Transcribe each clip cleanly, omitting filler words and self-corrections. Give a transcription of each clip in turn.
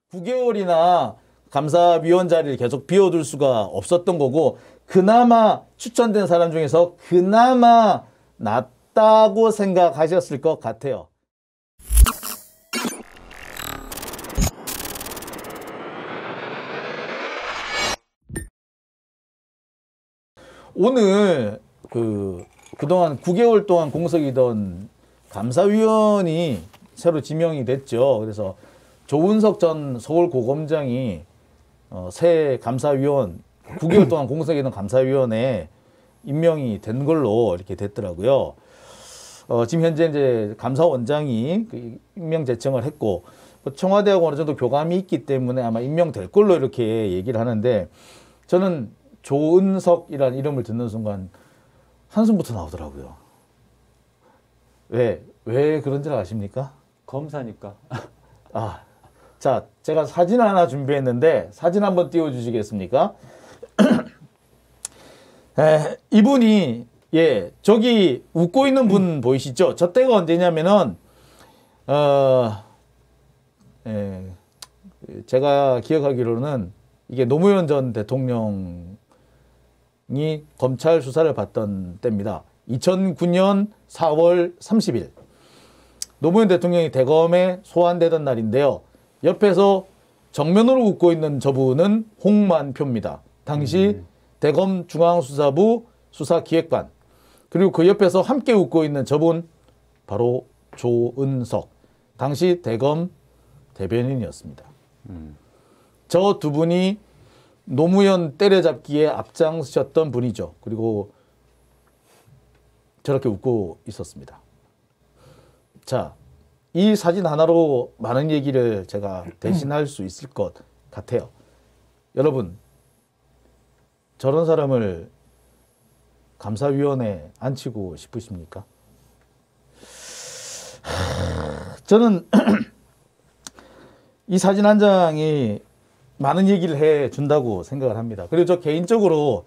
9개월이나 감사위원 자리를 계속 비워둘 수가 없었던 거고, 그나마 추천된 사람 중에서 그나마 낫다고 생각하셨을 것 같아요. 오늘 그동안 9개월 동안 공석이던 감사위원이 새로 지명이 됐죠. 그래서 조은석 전 서울고검장이 새 감사위원, 9개월 동안 공석이던 감사위원에 임명이 된 걸로 이렇게 됐더라고요. 지금 현재 이제 감사원장이 임명 제청을 했고, 청와대하고 어느 정도 교감이 있기 때문에 아마 임명될 걸로 이렇게 얘기를 하는데, 저는 조은석이라는 이름을 듣는 순간 한숨부터 나오더라고요. 왜 그런 줄 아십니까? 검사니까. 자, 제가 사진 하나 준비했는데 사진 한번 띄워주시겠습니까? 이분이 저기 웃고 있는 분 보이시죠? 저 때가 언제냐면은 제가 기억하기로는 이게 노무현 전 대통령이 검찰 수사를 받던 때입니다. 2009년 4월 30일 노무현 대통령이 대검에 소환되던 날인데요. 옆에서 정면으로 웃고 있는 저분은 홍만표입니다. 당시 대검 중앙수사부 수사기획관. 그리고 그 옆에서 함께 웃고 있는 저분 바로 조은석. 당시 대검 대변인이었습니다. 저 두 분이 노무현 때려잡기에 앞장서셨던 분이죠. 그리고 저렇게 웃고 있었습니다. 자, 이 사진 하나로 많은 얘기를 제가 대신할 수 있을 것 같아요. 여러분, 저런 사람을 감사위원회에 앉히고 싶으십니까? 저는 이 사진 한 장이 많은 얘기를 해준다고 생각을 합니다. 그리고 저 개인적으로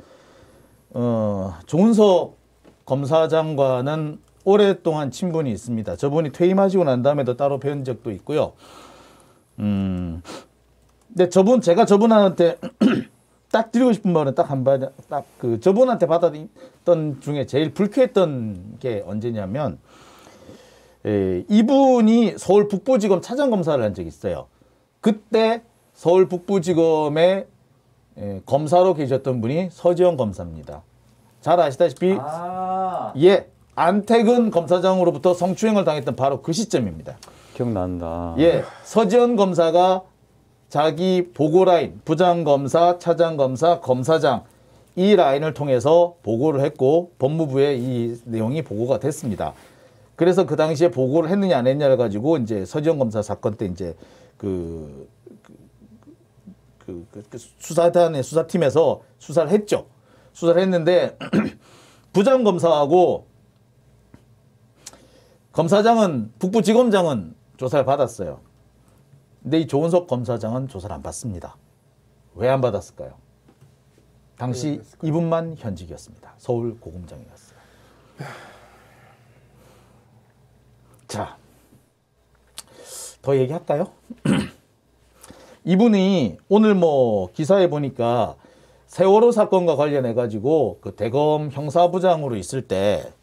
조은석 검사장과는 오랫동안 친분이 있습니다. 저분이 퇴임하시고 난 다음에도 따로 뵌 적도 있고요. 근데 제가 저분한테 딱 드리고 싶은 말은 딱 한 번, 저분한테 받았던 중에 제일 불쾌했던 게 언제냐면, 이분이 서울 북부지검 차장검사를 한 적이 있어요. 그때 서울 북부지검에 검사로 계셨던 분이 서지현 검사입니다. 잘 아시다시피 안태근 검사장으로부터 성추행을 당했던 바로 그 시점입니다. 기억난다. 서지현 검사가 자기 보고 라인, 부장검사, 차장검사, 검사장 이 라인을 통해서 보고를 했고 법무부에 이 내용이 보고가 됐습니다. 그래서 그 당시에 보고를 했느냐 안 했냐를 가지고 이제 서지현 검사 사건 때 이제 수사단의 수사팀에서 수사를 했죠. 수사를 했는데 부장검사하고 검사장은 북부지검장은 조사를 받았어요. 근데 이 조은석 검사장은 조사를 안 받습니다. 왜 안 받았을까요? 당시 이분만 현직이었습니다. 서울 고검장이었어요. 자, 더 얘기할까요? 이분이 오늘 기사에 보니까 세월호 사건과 관련해 가지고 그 대검 형사부장으로 있을 때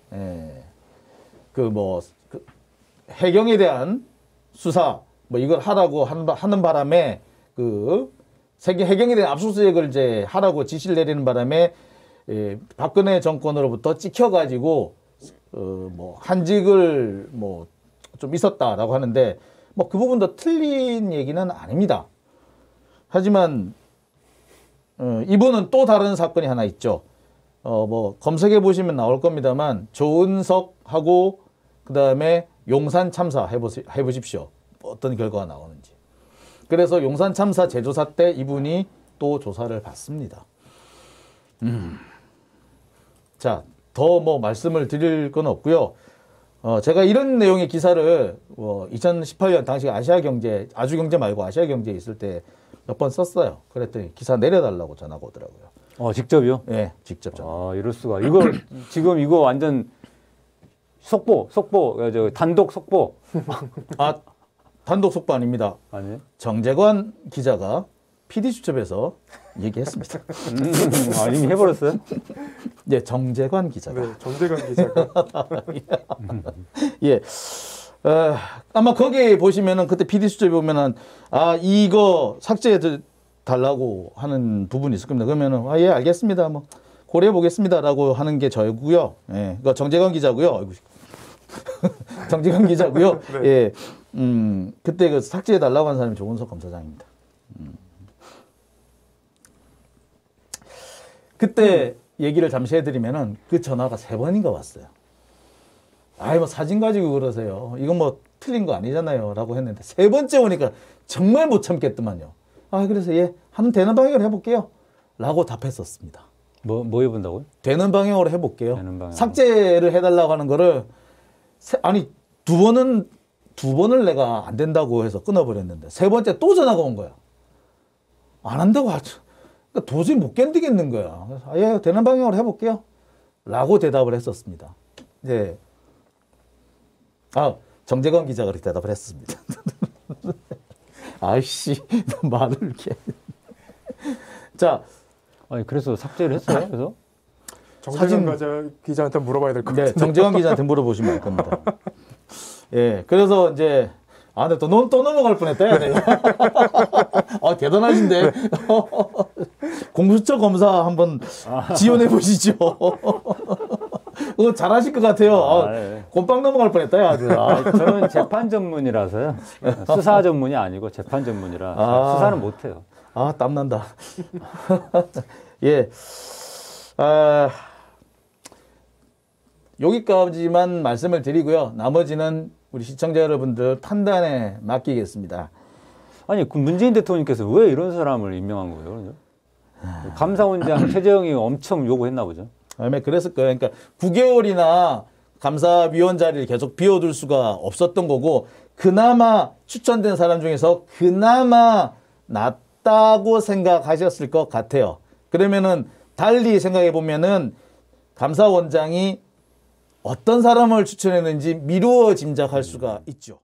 해경에 대한 수사 이걸 하라고 하는 바람에 세계 해경에 대한 압수수색을 이제 하라고 지시를 내리는 바람에 박근혜 정권으로부터 찍혀가지고 한직을 좀 있었다라고 하는데 그 부분도 틀린 얘기는 아닙니다. 하지만 이분은 또 다른 사건이 하나 있죠. 검색해 보시면 나올 겁니다만 조은석하고 그 다음에 용산 참사 해보십시오. 어떤 결과가 나오는지. 그래서 용산 참사 재조사 때 이분이 또 조사를 받습니다. 자, 더 말씀을 드릴 건 없고요. 제가 이런 내용의 기사를 2018년 당시 아주경제 말고 아시아경제에 있을 때 몇 번 썼어요. 그랬더니 기사 내려달라고 전화가 오더라고요. 직접이요? 네, 직접 전화. 이럴 수가. 지금 이거 완전 단독 속보. 단독 속보 아닙니다. 아니? 정재관 기자가 PD수첩에서 얘기했습니다. 이미 해버렸어요? 예, 정재관 기자가. 네, 정재관 기자가. 예. 아마 거기 보시면은 그때 PD수첩에 보면은 이거 삭제해 달라고 하는 부분이 있을 겁니다. 그러면은 예, 알겠습니다. 뭐 고려해 보겠습니다라고 하는 게 저고요. 예. 그러니까 정재관 기자고요. 아이고. 정재관 기자고요. 네. 예. 그때 그 삭제해 달라고 한 사람이 조은석 검사장입니다. 그때 얘기를 잠시 해드리면은 그 전화가 3번인가 왔어요. 뭐 사진 가지고 그러세요. 이건 뭐 틀린 거 아니잖아요. 라고 했는데 3번째 오니까 정말 못 참겠더만요. 그래서 하는 되는 방향으로 해볼게요. 라고 답했었습니다. 뭐 해본다고요? 되는 방향으로 해볼게요. 되는 방향으로. 삭제를 해달라고 하는 거를 두 번을 내가 안 된다고 해서 끊어버렸는데 3번째 또 전화가 온 거야. 안 한다고 하죠. 그러니까 도저히 못 견디겠는 거야. 그래서 되는 방향으로 해볼게요. 라고 대답을 했었습니다. 네. 정재관 기자가 그렇게 대답을 했습니다. 아이씨, 말을 이렇게. 자. 그래서 삭제를 했어요? 그래서? 정재관 기자한테 물어봐야 될 것 같아요. 네, 정재관 기자한테 물어보시면 알 겁니다. 예, 그래서 이제, 근데 또 넘어갈 뻔했다, 야, 네. 대단하신데. 공수처 검사 한번 지원해 보시죠. 그거 잘하실 것 같아요. 네. 곰빵 넘어갈 뻔했다, 야. 저는 재판 전문이라서요. 수사 전문이 아니고 재판 전문이라 수사는 못해요. 땀난다. 예. 여기까지만 말씀을 드리고요. 나머지는 우리 시청자 여러분들 판단에 맡기겠습니다. 그 문재인 대통령께서 왜 이런 사람을 임명한 거예요? 감사원장 최재형이 엄청 요구했나 보죠. 아마 그랬을 거예요. 그러니까 9개월이나 감사위원 자리를 계속 비워둘 수가 없었던 거고, 그나마 추천된 사람 중에서 그나마 낫다고 생각하셨을 것 같아요. 그러면은 달리 생각해 보면은 감사원장이 어떤 사람을 추천했는지 미루어 짐작할 수가 있죠.